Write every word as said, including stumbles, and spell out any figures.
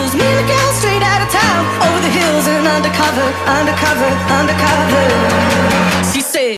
blues. Me and the girl straight out of town, over the hills and undercover, undercover, undercover.